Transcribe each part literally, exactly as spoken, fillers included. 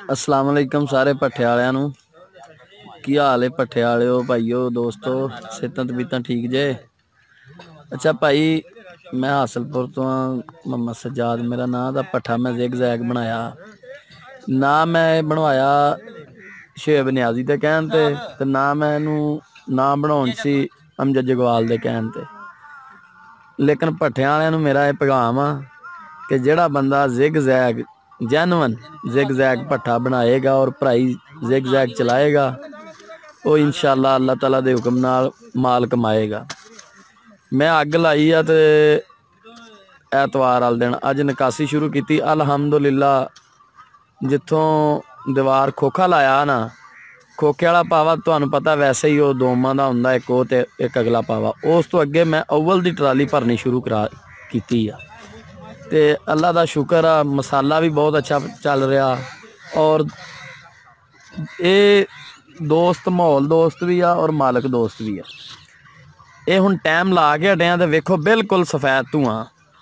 अस्सलाम वालेकुम सारे भट्ठे वालियां नूं की हाल है भट्ठे वालिओ भाईओ दोस्तों सेहतां तबीयतां ठीक जे। अच्छा भाई मैं हासलपुर तो हाँ मोहम्मद सज्जाद मेरा नाम दा भट्ठा मैं जिग जैग बनाया ना मैं बनवाया शेब नियाजी के कहण ते ते ना मैं इनू ना बनाउण सी अमजद जगवाल दे कहण ते। लेकिन भट्ठे वालियां नूं मेरा यह पैगाम आ कि जिहड़ा बंदा जिग जैग जैनवन जिग जैग भट्ठा बनाएगा और भराई जिग जैग चलाएगा वो इंशाअल्लाह अल्लाह ताला दे हुक्म नाल माल कमाएगा। मैं अग लाई आ ते ऐतवार वाले दिन अज निकासी शुरू की अलहमदुलिल्ला। जिथों दीवार खोखा लाया ना खोखे वाला पावा तुहानूं पता वैसे ही वो दोमां दा हुंदा एक वो ते एक अगला पावा उस तो अगे मैं अव्वल दी ट्राली भरनी शुरू करा कीती आ ते अल्लाह दा शुक्र आ मसाला भी बहुत अच्छा चल रहा और ये दोस्त माहौल दोस्त भी आ और मालक दोस्त भी आ। ये हुण टाइम ला के हटिया तो वेखो बिल्कुल सफैद धुआं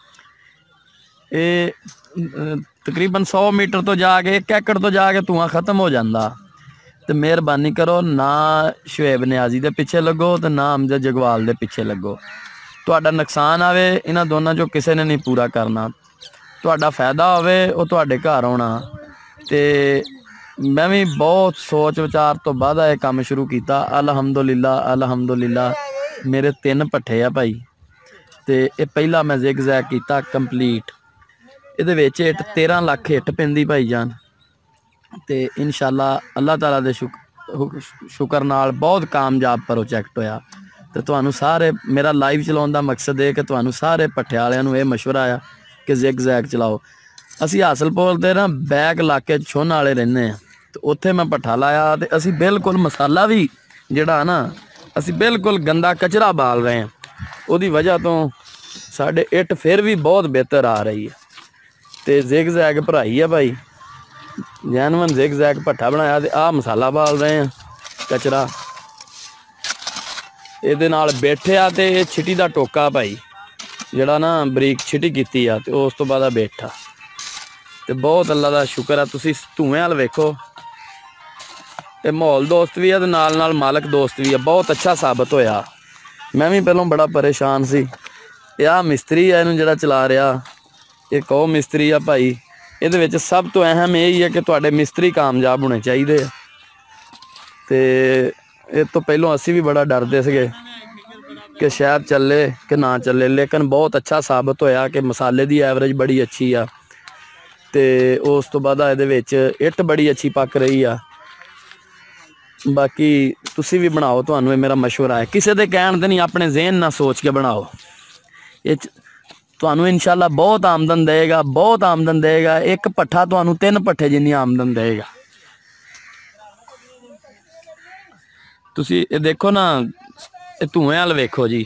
ये तकरीबन सौ मीटर तो जाके एक एकड़ तो जाके धुआं खत्म हो जाता। तो मेहरबानी करो ना शुएब नियाजी के पिछे लगो तो ना अमजद जगवाल के पिछे लगो। तुहाडा नुकसान आवे इन्हां दोनों चों किसी ने नहीं पूरा करना। तुहाडा फायदा होवे वो तुहाडे घर आउणा। ते मैं भी बहुत सोच विचार तो बाद यह काम शुरू किया अलहमदुलिल्ला अलहमदुलिल्ला। मेरे तीन भट्ठे आ भाई ते ये पहला मैं जिग जैग किया कंप्लीट ये विच हिट तेरह लाख हिट पैंदी भाई जान ते इंशाअल्लाह अल्लाह ताला दे शुक शुक्र नाल बहुत कामयाब प्रोजैक्ट होया। तो तुहानूं सारे मेरा लाइव चलाउण दा मकसद है कि तुहानूं सारे भट्ठे वालियां नूं ये मशवरा आ कि जिग जैग चलाओ। असी हासलपुर दे ना बैक इलाके छुन वाले रहिंदे आ तो उत्थे मैं भट्ठा लाया तो असी बिल्कुल मसाला भी जिहड़ा ना असी बिल्कुल गंदा कचरा बाल रहे हैं उहदी वजह तो साडे इट फिर भी बहुत बेहतर आ रही है। तो जिग जैग भराई है भाई जैनवन जिग जैग भट्ठा बनाया तो आ मसाला बाल रहे हैं कचरा ये नाल बैठे आ ते छिटी दा टोका भाई जिहड़ा ना बरीक छिटी कीती आ ते उस तो बाद बैठा तो बहुत अल्लाह दा शुक्र है। तुसीं धुएं वाल वेखो ये माहौल दोस्त भी है तो नाल नाल मालक दोस्त भी है बहुत अच्छा साबित होया। मैं भी पहलों बड़ा परेशान सी यह मिस्त्री है इनू जिहड़ा चला रहा ये कहो मिस्त्री आ भाई ये सब तो अहम यही है कि तुहाडे मिस्त्री कामयाब होने चाहिए। तो ये तो पहलों असी भी बड़ा डरते थे कि शायद चले कि ना चले लेकिन बहुत अच्छा साबित होया कि मसाले की एवरेज बड़ी अच्छी आ तो उस तो बाद ये इट बड़ी अच्छी पक रही आ। बाकी तुसी भी बनाओ तुहानूं मेरा मशवरा है किसी के कहण ते नहीं अपने जहन ना सोच के बनाओ ये तुहानूं इंशाअल्लाह बहुत आमदन देगा बहुत आमदन देगा। एक भट्ठा तुहानूं तीन भट्ठे जिन्नी आमदन देगा। तुसी ये देखो ना ये धुएं वाल वेखो जी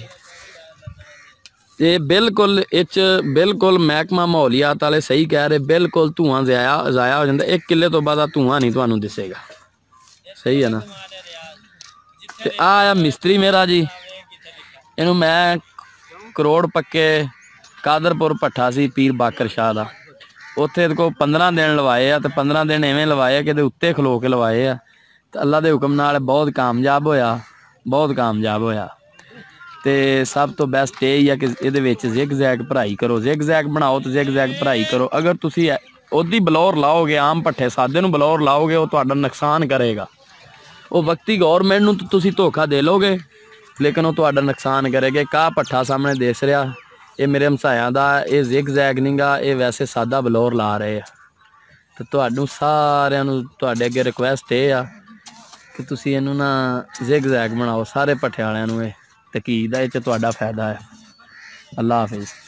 ये बिल्कुल इच बिल्कुल महकमा माहौलियात वाले सही कह रहे बिल्कुल धुआं जाया जाया हो जाता एक किले तो बाद धुआं नहीं तुहानूं दिसेगा सही है ना। ते आ आया मिस्त्री मेरा जी इनू मैं करोड़ पक्के कादरपुर भट्ठा सी पीर बाकर शाह का उत्थे को पंद्रह दिन लवाए आ तो पंद्रह दिन इवें लवाए कि उत्ते खलो के लवाए आ तो अल्लाह के हुक्म नाल बहुत कामयाब होया बहुत कामयाब होया। तो सब तो बेस्ट यही है कि ये जिग जैग भराई करो जिग जैग बनाओ तो जिग जैग भराई करो। अगर तुसी ओदी बलौर लाओगे आम भट्ठे सादे नूं बलौर लाओगे वो तुहाडा नुकसान करेगा वो वक्ती गौरमेंट नूं तो तुसी धोखा दे लोगे लेकिन वो तुहाडा नुकसान करेगा। का भट्ठा सामने देस रहा ये मेरे हमसाया दा ये जिग जैग नहीं गा ये वैसे सादा बलौर ला रहे हैं। तो तुहानूं सारिआं नूं तुहाडे अगे रिक्वेस्ट ये आ कि तुसी इहनूं ना जिग जैग बनाओ सारे भट्ठे वालिआं नूं ये तकीद है इह च तुहाडा फायदा है। अल्लाह हाफिज़।